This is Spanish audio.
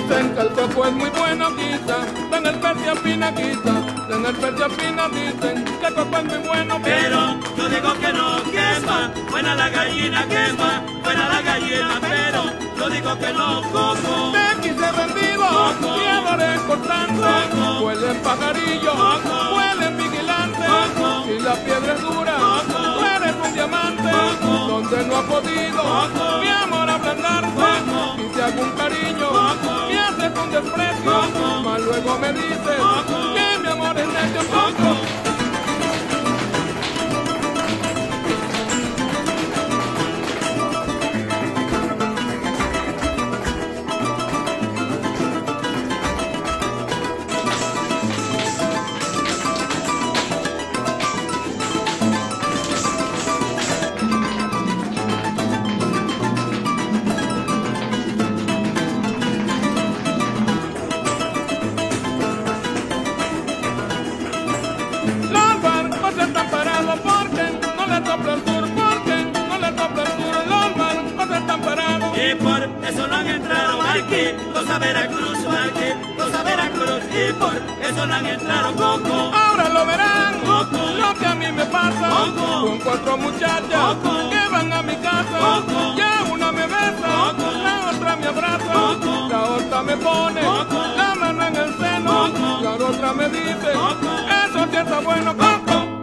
Dicen que el coco es muy bueno, quizá, en el Persia Fina, quizá, en el Persia Fina dicen que el coco es muy bueno, pero yo digo que no, que es más buena la gallina, que es más buena la gallina, pero yo digo que no, coco. Te quise vendido, y ahora es cortante, huelen pajarillo, huelen vigilante, y la piedra es dura, tú eres un diamante, donde no ha podido mi amor ablandarse, y te hago un cariño, y haces un desprecio, mas luego me dices que mi amor es necio, coco. Y por eso no han entrado aquí los a Veracruz, aquí los a Veracruz, y por eso no han entrado, coco. Ahora lo verán, coco, lo que a mí me pasa, coco, con 4 muchachas coco, que van a mi casa, coco, ya una me besa, coco, la otra me abraza, coco, la otra me pone coco, la mano en el seno, coco, la otra me dice, coco, eso sí está bueno, coco.